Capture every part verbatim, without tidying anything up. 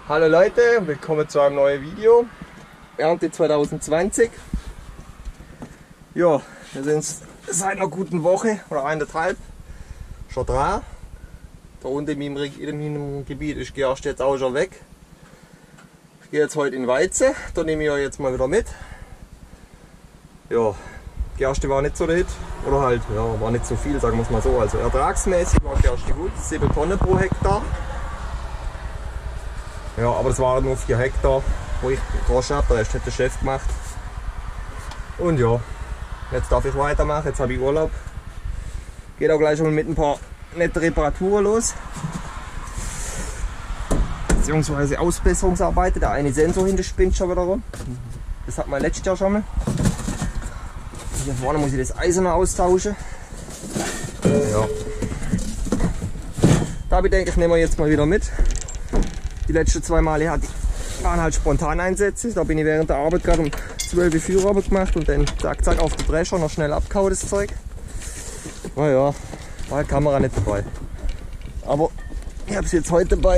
Hallo Leute, willkommen zu einem neuen Video. Ernte zwanzig zwanzig. Ja, wir sind seit einer guten Woche oder eineinhalb schon dran. Da unten in meinem, in meinem Gebiet ist Gerste jetzt auch schon weg. Ich gehe jetzt heute in Weizen, da nehme ich euch jetzt mal wieder mit. Ja, Gerste war nicht so der Hit, oder halt, ja, war nicht so viel, sagen wir es mal so. Also ertragsmäßig war Gerste gut, sieben Tonnen pro Hektar. Ja, aber es waren nur vier Hektar, wo ich gedroschen habe, der Rest hat der Chef gemacht. Und ja, jetzt darf ich weitermachen, jetzt habe ich Urlaub. Geht auch gleich schon mit ein paar netten Reparaturen los. Beziehungsweise Ausbesserungsarbeiten, der eine Sensor hinter spinnt schon wieder rum. Das hat man letztes Jahr schon mal. Hier vorne muss ich das Eisen noch austauschen. Ja. Da denke ich, nehmen wir jetzt mal wieder mit. Die letzten zwei Male hatte ich, waren halt spontan Einsätze. Da bin ich während der Arbeit gerade um zwölf Uhr Führerarbeit gemacht und dann zack, zack auf den Drescher noch schnell abgehauen das Zeug. Naja, war die Kamera nicht dabei. Aber ich habe es jetzt heute dabei.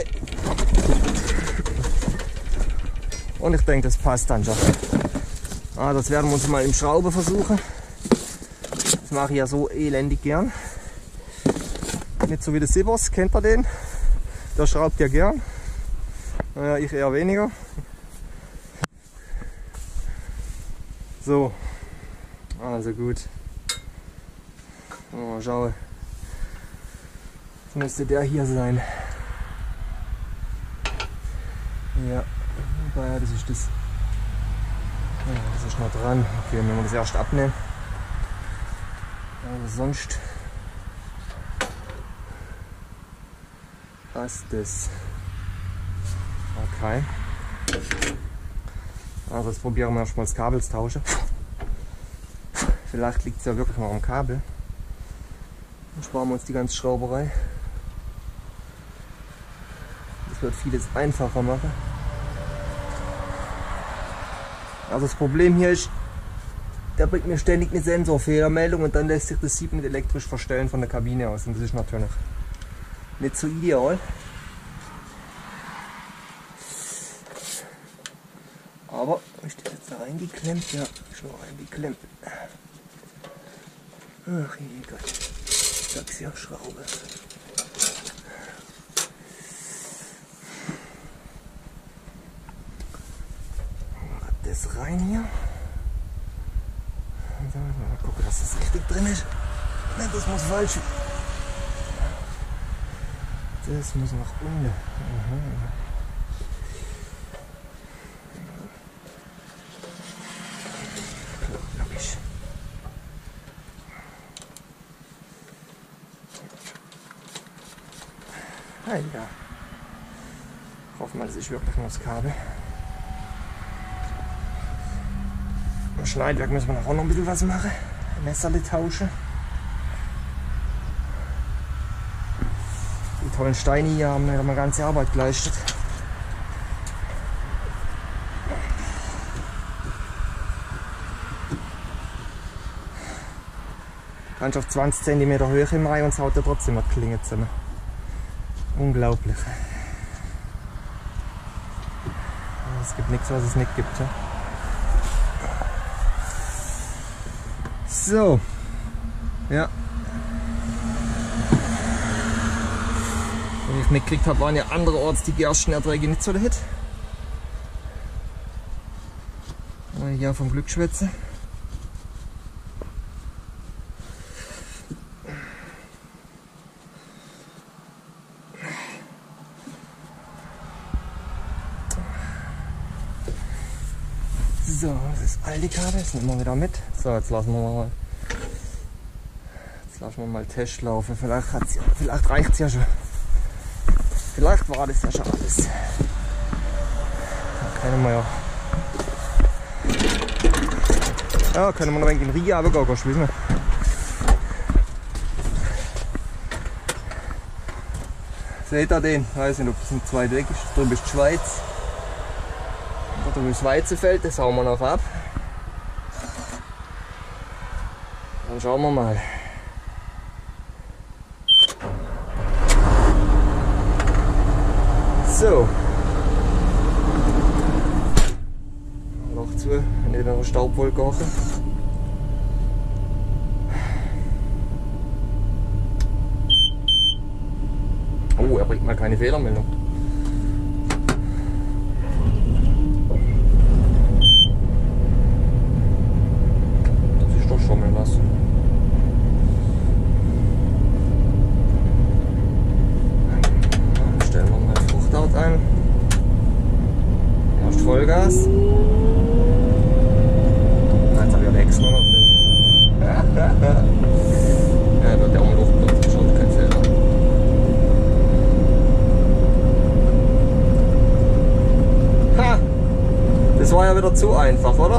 Und ich denke, das passt dann schon. Ah, das werden wir uns mal im Schrauben versuchen. Das mache ich ja so elendig gern. Nicht so wie der Sibos, kennt ihr den? Der schraubt ja gern. Naja, ich eher weniger. So, also gut. Mal schauen. Jetzt müsste der hier sein. Ja, wobei, das ist das. Ja, das ist noch dran. Okay, wenn wir das erst abnehmen. Aber sonst passt das. Okay. Also jetzt probieren wir erstmal das Kabel zu tauschen. Vielleicht liegt es ja wirklich noch am Kabel. Dann sparen wir uns die ganze Schrauberei. Das wird vieles einfacher machen. Also das Problem hier ist, der bringt mir ständig eine Sensorfehlermeldung und dann lässt sich das Sieb nicht elektrisch verstellen von der Kabine aus. Und das ist natürlich nicht so ideal. Aber ist das jetzt da reingeklemmt? Ja, ist noch reingeklemmt. Ach je Gott, ich sag's ja, Schraube. Das rein hier. Und dann mal gucken, dass das richtig drin ist. Nein, das muss falsch. Das muss nach unten. Aha. Logisch. Ah ja. Ich hoffe mal, das ist wirklich nur das Kabel. Im Schneidwerk müssen wir auch noch ein bisschen was machen. Messerle tauschen. Die tollen Steine hier haben mir eine ganze Arbeit geleistet. Kannst auf zwanzig Zentimeter Höhe im Reihe und es haut ja trotzdem noch die Klinge zusammen. Unglaublich. Es gibt nichts, was es nicht gibt. Ja? So, ja. Wie ich mitgekriegt habe, waren ja andererorts die Gerstenerträge nicht so der Hit. Hier vom Glück schwätze. So, das ist alte Kabel, das nehmen wir wieder mit. So, jetzt lassen wir mal, jetzt lassen wir mal Test laufen. Vielleicht, hat's ja, vielleicht reicht es ja schon. Vielleicht war das ja schon alles. Dann können wir ja. Ja, können wir noch ein wenig in Riga runtergehen, schwimmen. Seht ihr den? Ich weiß nicht, ob es ein zwei weg ist. Drüben ist die Schweiz. Da drüben ist das Weizenfeld, das hauen wir noch ab. Dann schauen wir mal. So. zu, wenn ich in einer Staubwolke koche. Oh, er bringt mal keine Fehlermeldung. Das ist doch schon mal was. Dann stellen wir mal Fruchtart ein. Erst Vollgas. Jetzt habe ich aber extra noch drin. Ja, wird der Umluftplatz geschaut, kein Fehler. Ha! Das war ja wieder zu einfach, oder?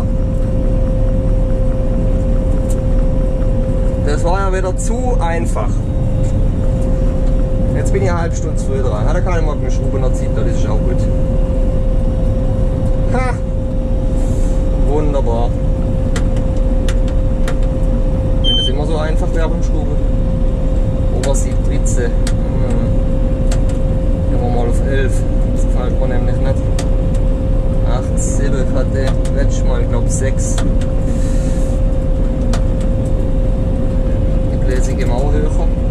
Das war ja wieder zu einfach. Jetzt bin ich eine halbe Stunde früh dran. Da kann ich mal mit dem Schrauber ziehen, das ist auch gut. Ha! Wunderbar. Wenn das immer so einfach wäre beim Schrauben. Obersieb dreizehn. Hm. Gehen wir mal auf elf. Das gefällt mir nämlich nicht. acht, sieben hatte letztes Mal, ich glaube sechs. Die Bläse gehen auch höher.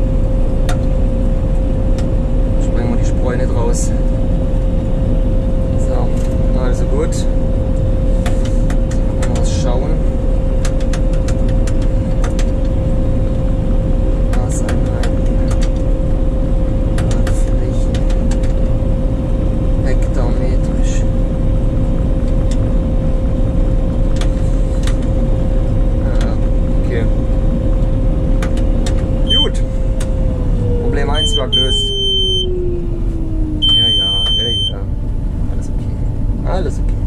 Springen wir die Spreu nicht raus. So, also gut. Mal schauen. Gelöst. Ja, ja, ja, ja. Alles okay. Alles okay.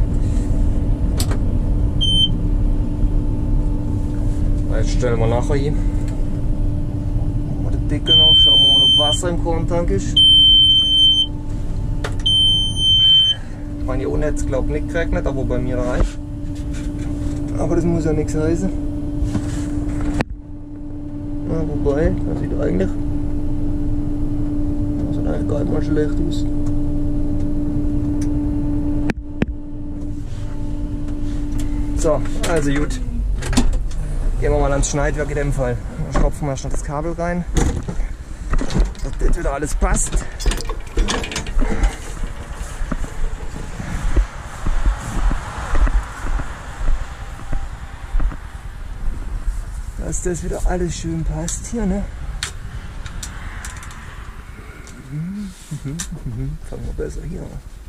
Jetzt stellen wir nachher hin. Machen wir den Deckel auf, schauen wir mal, ob Wasser im Krontank ist. Ich meine, hier unten hat es glaube ich nicht geregnet, aber bei mir reicht. Aber das muss ja nichts heißen. Ja, wobei, das sieht eigentlich. Gar nicht mal schlecht aus. So, also gut. Gehen wir mal ans Schneidwerk in dem Fall. Dann stopfen wir schnell das Kabel rein, dass das wieder alles passt. Dass das wieder alles schön passt hier, ne? Fangen wir besser hier an.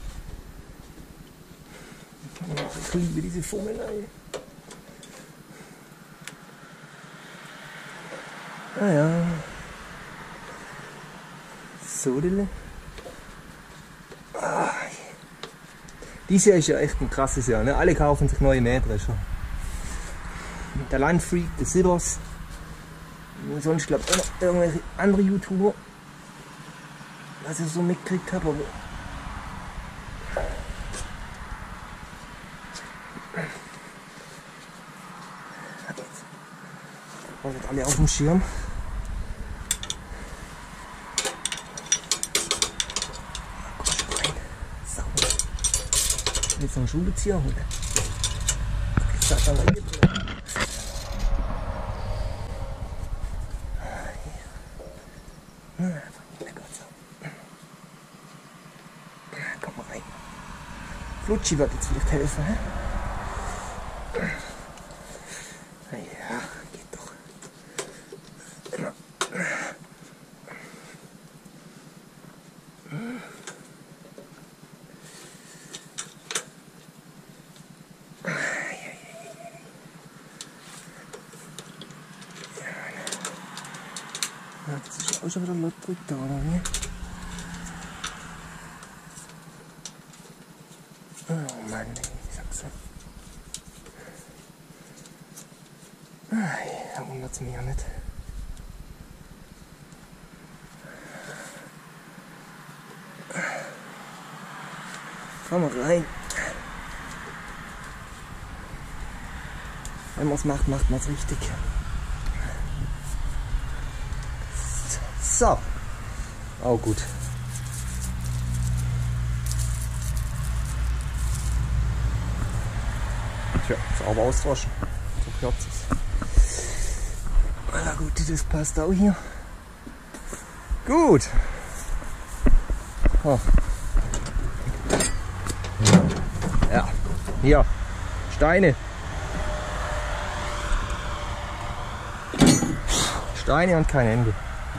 Ich liebe diese Fummelei. Ah ja. So, Dille. Ah. Dieses Jahr ist ja echt ein krasses Jahr. Ne? Alle kaufen sich neue Mähdrescher. Der Landfreak, der Sibbers. Und sonst glaube ich auch noch irgendwelche andere YouTuber. Was ich so mitgekriegt habe, aber wir sind alle auf dem Schirm. So. Jetzt noch einen Schulbezieher holen. Ich sag dann hier drin. Flutschi wird jetzt vielleicht helfen. He? Na ja, geht doch. Immer. Das ist auch schon wieder laut drückt da, oder wie? Oh Mann, ich sag's so. Ah, da wundert's mich ja nicht. Komm mal rein. Wenn man es macht, macht man es richtig. So. Oh gut. Ja, sauber austauschen. So kürzt es. Na gut, das passt auch hier. Gut. Oh. Ja, hier. Steine. Steine und kein Ende.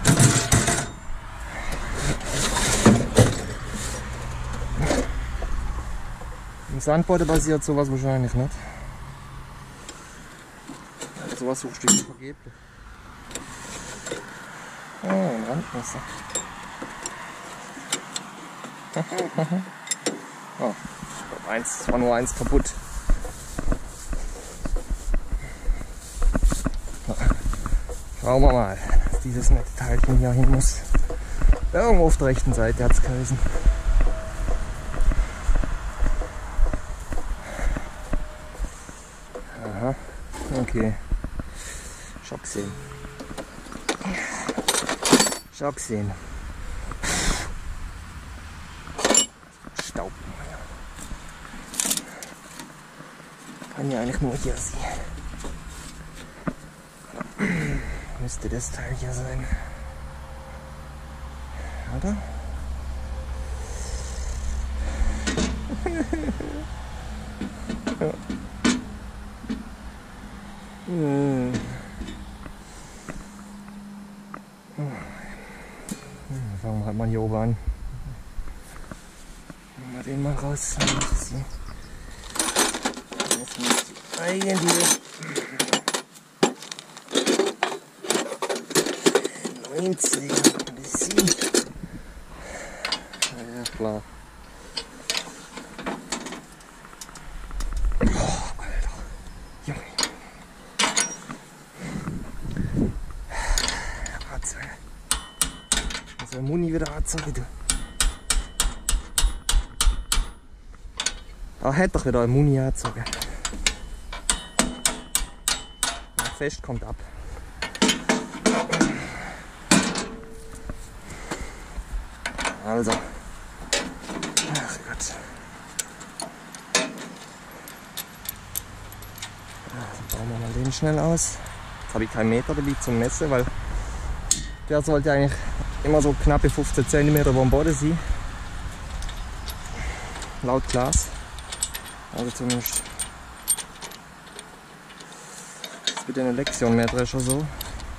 Im Sandboden basiert sowas wahrscheinlich nicht. Sowas suchst du vergeblich. Oh, ein Randmesser. Oh, eins, war nur eins kaputt. Schauen wir mal, dass dieses nette Teilchen hier hin muss. Irgendwo auf der rechten Seite hat es geheißen. Aha, okay. Schon gesehen. Schon gesehen. Staub. Kann ja eigentlich nur hier sein. Müsste das Teil hier sein. Oder? Ja. Hm. Fangen wir halt mal hier oben an. Nehmen wir den mal raus. Jetzt müsste eigentlich neunzig ein bisschen. Ja, klar. Oh, Alter. Junge. Ratzeige. Also Muni wieder Ratzeige. Ah, hätte doch wieder ein Muni Ratzeige. Fest kommt ab. Also. Ach Gott. Also bauen wir mal den schnell aus. Jetzt habe ich keinen Meter dabei zum Messen, weil der sollte eigentlich immer so knappe fünfzehn Zentimeter vom Boden sein. Laut Glas. Also zumindest. Jetzt wird eine Lektion mehr drin schon so.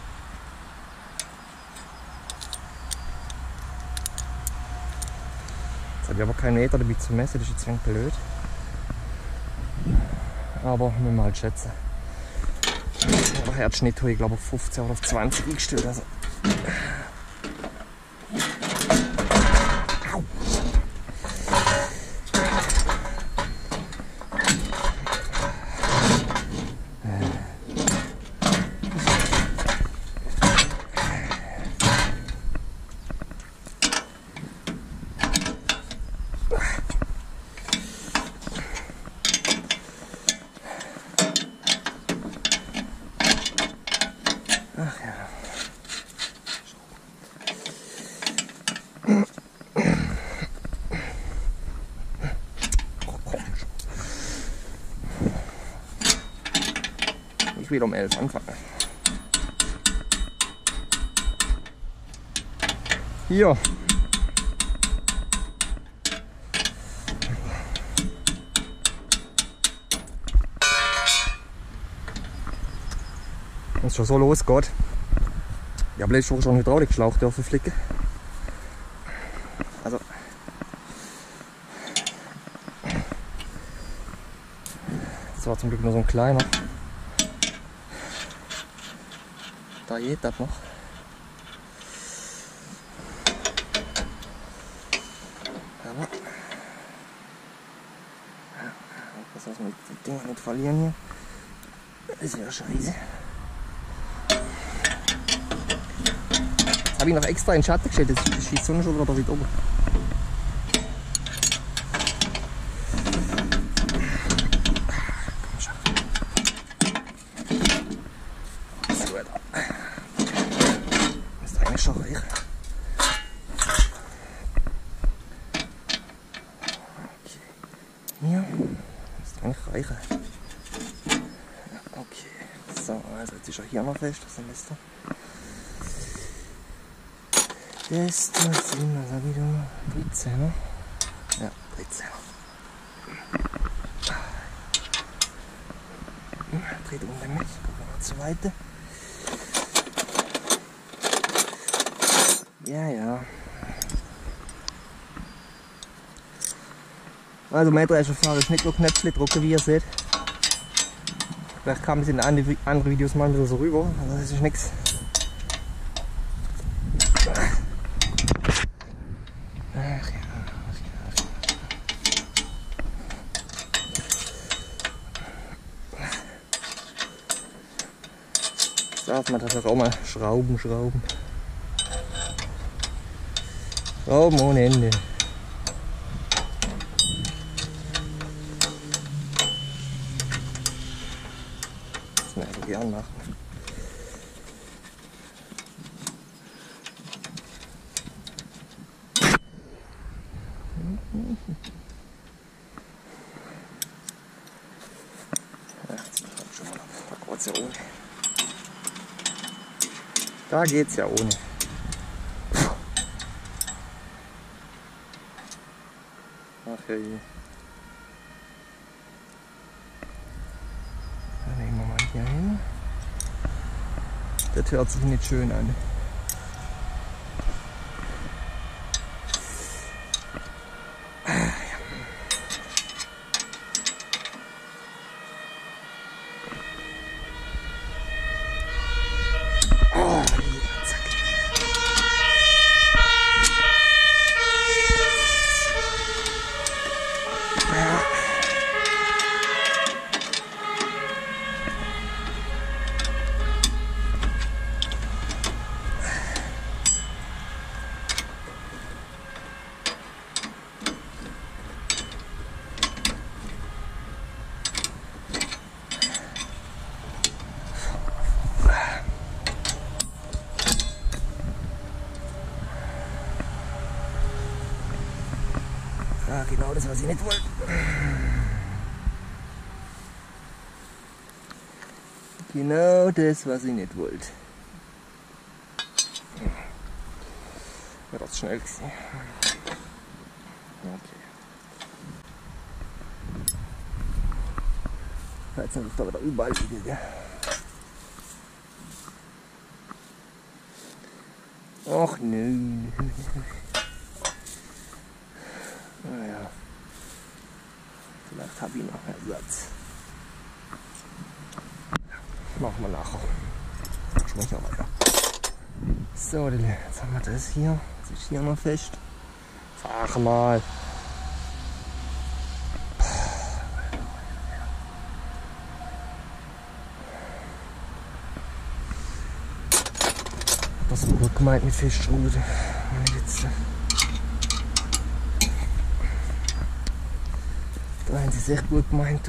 Jetzt habe ich aber keinen Meter dabei zu messen, das ist jetzt ein wenig blöd. Aber müssen wir halt schätzen. Der Herzschnitt habe ich glaube auf fünfzehn oder auf zwanzig eingestellt. Also. Au. Ach ja. Ich will um elf anfangen. Hier. Wenn es schon so losgeht. Ich habe letzte Woche schon einen Hydraulikschlauch dürfen flicken. Also. Das war zum Glück nur so ein kleiner. Da geht das noch. Aber. Das muss man die Dinger nicht verlieren hier. Das ist ja scheiße. Habe ich noch extra in den Schatten gestellt, jetzt schießt die Sonne schon wieder da oben. Komm schon. So, da. Müsste eigentlich schon reichen. Okay. Hier. Müsste eigentlich reichen. So, also jetzt ist er hier noch fest, das müsste. Das, das sind wir da wieder dreizehn, ne? Ja, dreizehn. Dreht unten mit, gucken wir zur Seite. Ja, ja. Also Mähdrescherfahrer ist nicht nur Knöpfchen drücken, wie ihr seht. Vielleicht kam es in anderen Videos mal wieder so rüber, also das ist nichts. Ach ja, ach ja. Jetzt darf man das auch mal schrauben, schrauben. Schrauben ohne Ende. Das kann ich gern machen. Ja, jetzt kommt schon mal ab. Da geht's ja ohne. Da geht's ja ohne. Ach ja, je. Dann legen wir mal hier hin. Das hört sich nicht schön an. Ja, genau das, was ich nicht wollte. Genau das, was ich nicht wollte. Ja, das ist schnell gewesen. Okay. Jetzt sind wir da wieder überall wieder, gell? Och nein. Naja, vielleicht habe ich noch Ersatz. Machen wir nachher. Schmeckt auch weiter. So, jetzt haben wir das hier. Das ist hier noch fest. Fahr mal. Das ist gut gemeint mit Fischrute. Jetzt. Da haben sie es echt gut gemeint.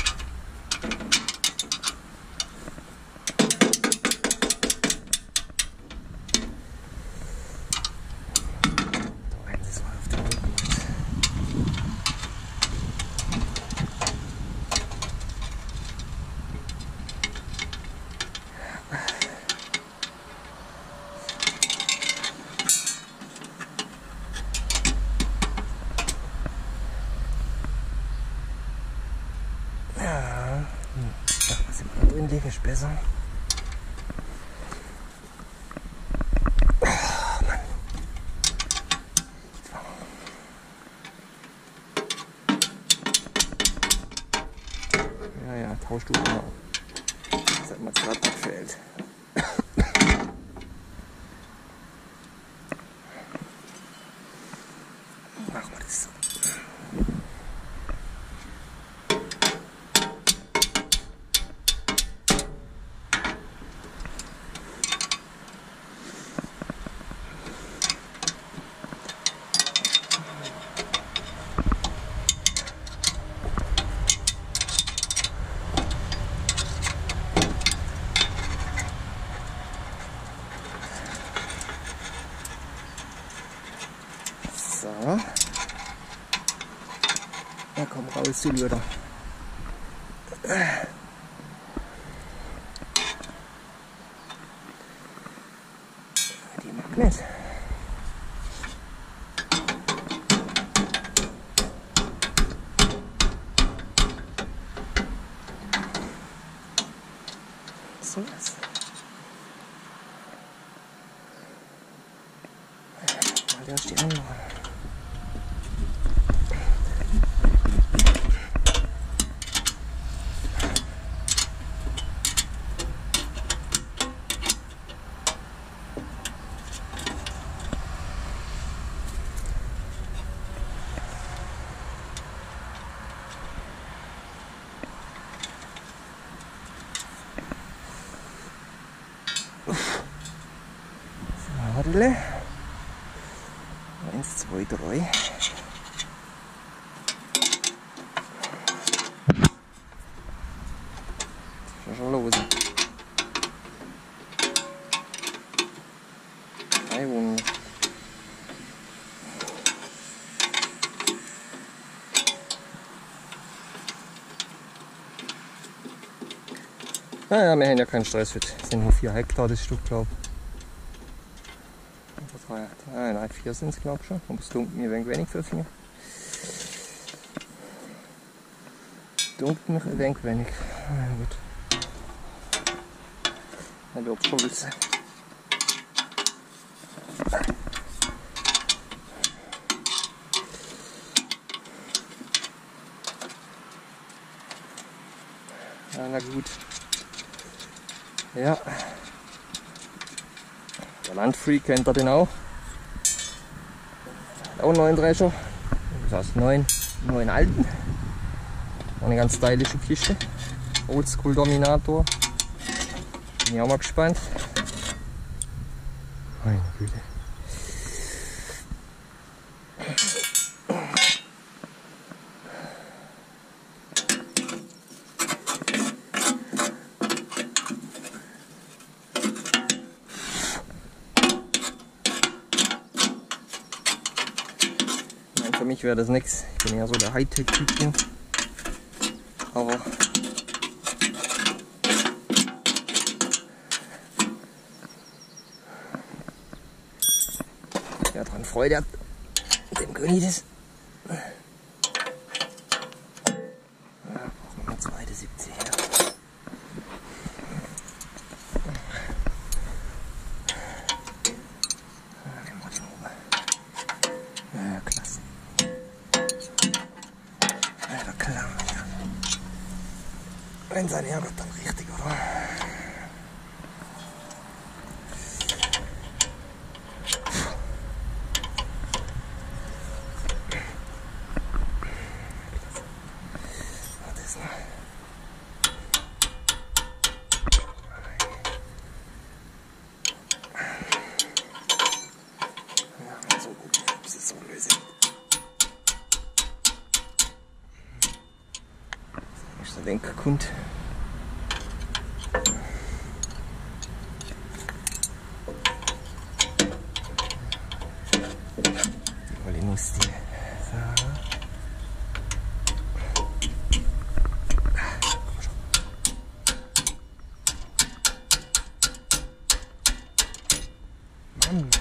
Ja, was im anderen liegen ist besser. Oh, Mann. Ja, ja, tauschst du immer. Das hat mir das Rad gefällt. Machen wir das so. So. Ja, komm raus, du Lüder. Sag nicht. So ist. Mal erst die andere. Warte. Eins, zwei, drei. Schon schon los. Drei Wunden. Naja, wir haben ja keinen Stress. Es sind nur vier Hektar das Stück, glaube ich. Ah, nein, vier sind es, glaube ich schon. Aber es dunkelt mir ein wenig für mich. Dunkelt mich ein wenig wenig. Ah, gut. Dann wird es schon wissen. Ah, na gut. Ja. Der Landfreak kennt er den auch. Auch einen neuen Drescher. Das heißt neun, neun alten. Eine ganz stylische Kiste. Oldschool Dominator. Bin ich auch mal gespannt. Meine Güte. Für mich wäre das nichts. Ich bin ja so der Hightech-Typ. Aber wer daran Freude hat, dem gönne ich das. Ja, brauchen wir eine zweite siebzig her. Ja, klasse. Klar, ja. Wenn sein Herrgott, dann richtig, oder? Das noch. Ja, so gut, das ist so lösig. Der Lenkerkund. Die Olle Nuss, die. So. Komm schon. Mann,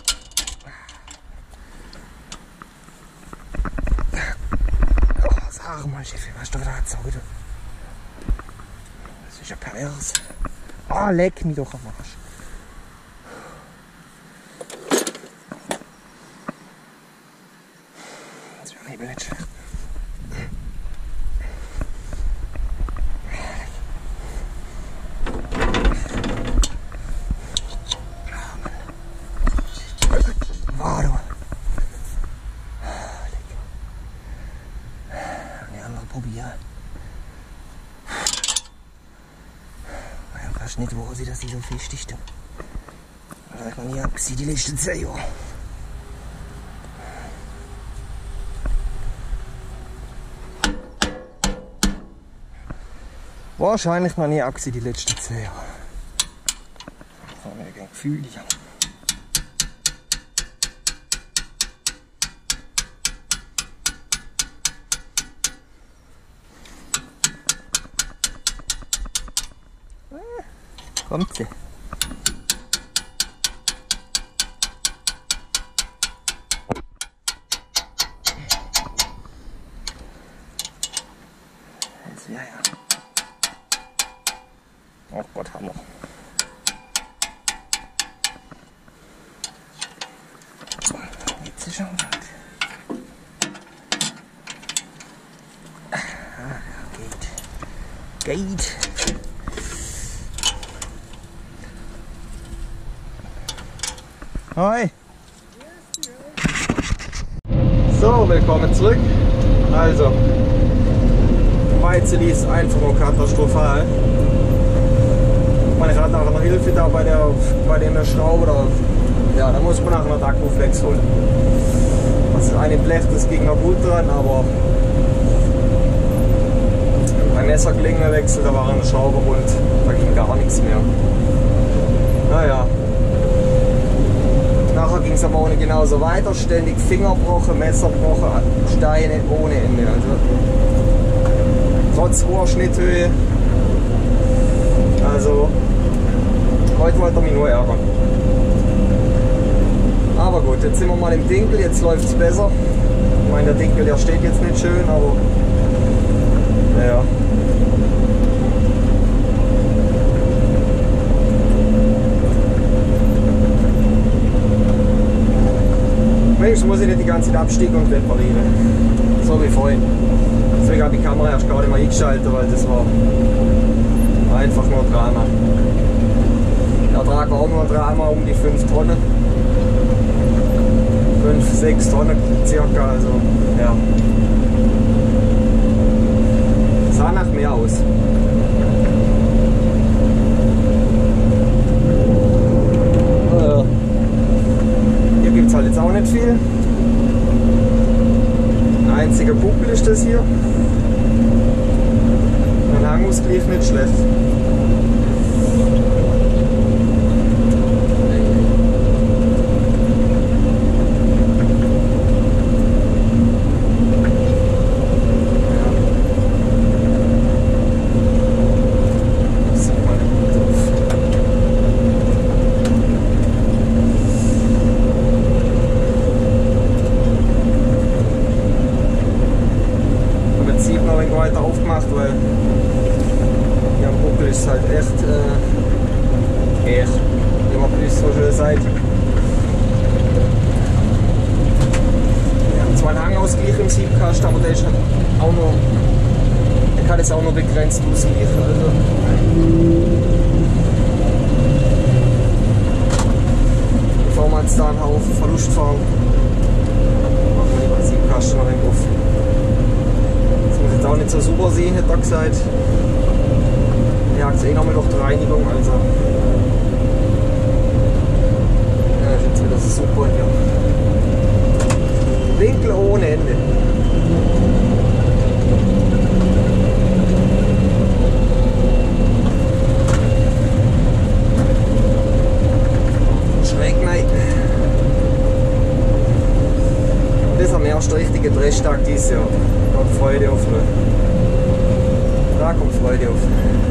oh, sag mal, Chef, was du da gesagt hast. Das ist ja pervers. Ah, oh, leck mich doch am Arsch. Das wäre eben nicht schlecht. Warte mal. Eine andere probieren. Ich weiß nicht, wo sie das so fest ist. Das habe ich noch nie abgesehen, die letzten zehn Jahre. Wahrscheinlich noch nie abgesehen, die letzten zehn Jahre. Das habe ich kein Gefühl. Kommt sie. Ja, ja. Oh Gott, Hammer. Jetzt ist er gut. Ah, geht. Geht. Hi. So, willkommen zurück. Also, Weizen ist einfach nur katastrophal. Man hat nachher noch Hilfe da bei der, bei der Schraube. Oder, ja, da muss man nachher noch Akkuflex holen. Das eine Blech, das ging noch gut dran, aber beim Messerklingenwechsel, da war eine Schraube rund, da ging gar nichts mehr. Naja. Nachher ging es aber auch nicht genauso weiter, ständig Fingerbrochen, Messerbrochen, Steine ohne Ende. Also, trotz hoher Schnitthöhe. Also, heute wollte er mich nur ärgern. Aber gut, jetzt sind wir mal im Dinkel, jetzt läuft es besser. Ich meine, der Dinkel, der steht jetzt nicht schön, aber naja. Wenigstens muss ich nicht die ganze Zeit absteigen und reparieren. So wie vorhin. Deswegen habe ich die Kamera erst gar nicht mehr eingeschaltet, weil das war einfach nur Drama. Der Trag war auch nur Drama, um die fünf Tonnen. fünf, sechs Tonnen circa, also ja. Sah nach mehr aus. Ja. Hier gibt es halt jetzt auch nicht viel. Ein einziger Kuppel ist das hier. Ein Hangausgleich nicht schlecht. Weil ja, am Buckel ist halt echt äh, echt, wie man das so schön sagt. Wir haben zwar einen Hangausgleich im Siebkasten, aber der ist halt auch nur, der kann jetzt auch nur begrenzt ausgleichen. Also, bevor wir jetzt da einen Haufen Verlust fahren, machen wir lieber den Siebkasten noch den Griff. Jetzt auch nicht so super sehen, hätte er gesagt. Ja, jetzt eh nochmal durch die Reinigung, also. Ja, ist jetzt wieder so super hier. Winkel ohne Ende. Schräg rein. Das ist am ersten richtigen Drehtag dieses Jahr. Da kommt Freude auf. Ne? Da kommt Freude auf.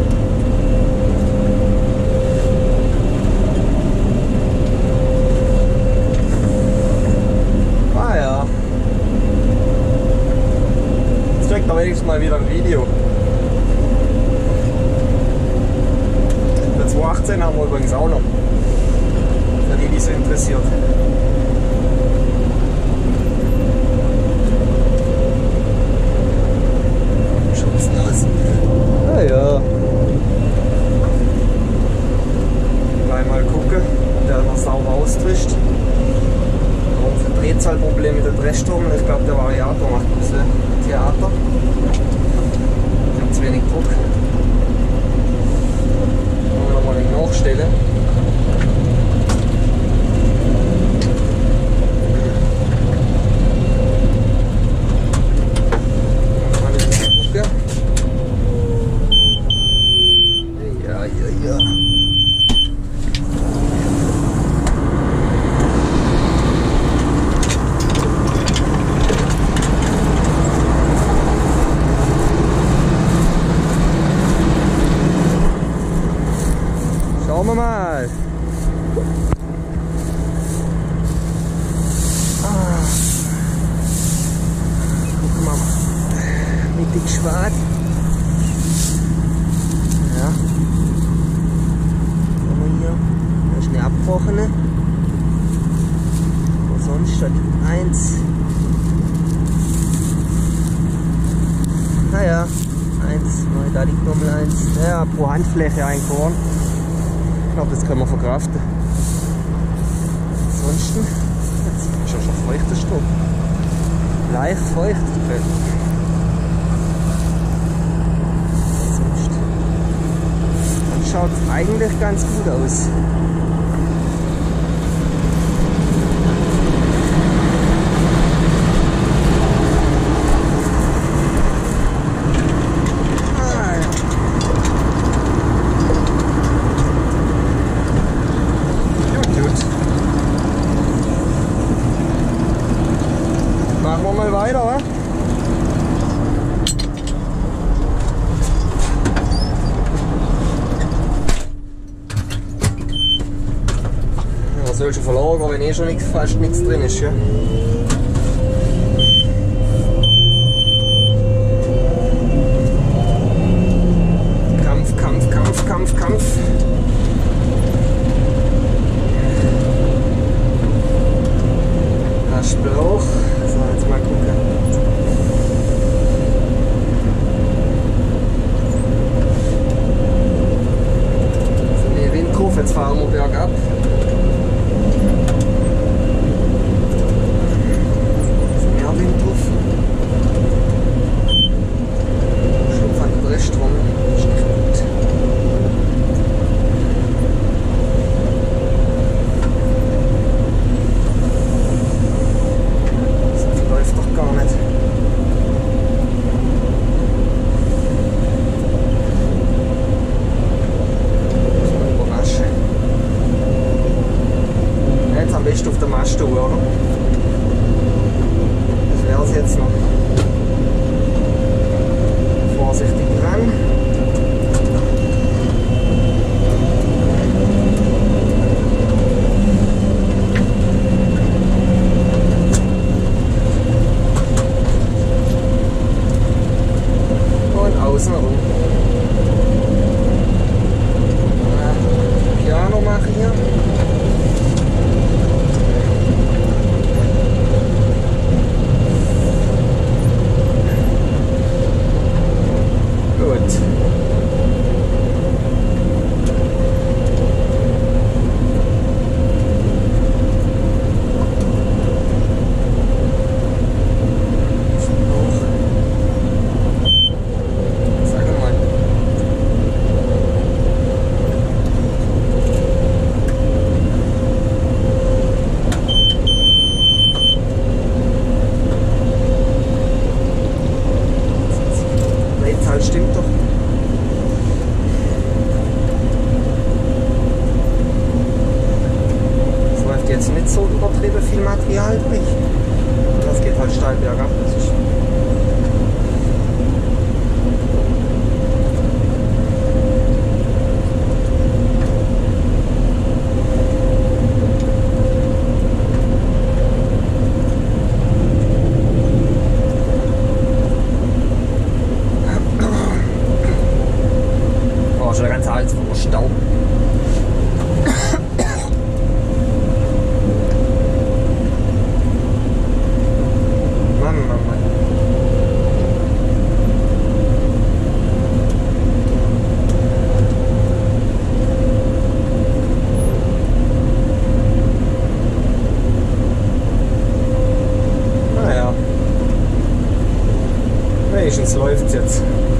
Ah ja. Jetzt kriegt er wenigstens mal wieder ein Video. Der zwei achtzehn haben wir übrigens auch noch. Für die, die es interessiert. Ah ja. Gleich mal gucken, der noch sauber austrischt. Warum für Drehzahlproblem mit der Drehstrom? Ich glaube, der Variator macht ein bisschen Theater. Ich habe zu wenig Druck. Wollen wir nochmal den nachstellen. Schauen wir mal. Ah. Gucken wir mal. Mittig schwarz. Ja. Haben wir hier. Da ist eine abgebrochene. Und sonst da liegt eins. Naja, eins, da liegt nochmal eins. Ja, pro Handfläche ein Korn. Ich glaube, das können wir verkraften. Ansonsten, jetzt ist ja schon feuchter Stoff. Leicht feucht. Sonst, dann schaut es eigentlich ganz gut aus. Weiter, wa? Ja, soll schon verlagern, wenn eh schon nix, fast nichts drin ist. Ja? Kampf, Kampf, Kampf, Kampf, Kampf. Aschblauch. So, jetzt mal gucken. So, mehr Wind drauf, jetzt fahren wir bergab. So, mehr Wind drauf. Schlupf an der Drehstrom. Ist nicht gut. Auf der Mast, oder? Das wäre es jetzt noch. Vorsichtig dran. Und außen rum. Piano machen hier. Stimmt doch. Es läuft jetzt nicht so übertrieben viel Material durch. Das geht halt steil bergab. Das ist schon der ganze Hals voller Staub. Mann, Mann, Mann. Naja. Wenigstens läuft's jetzt.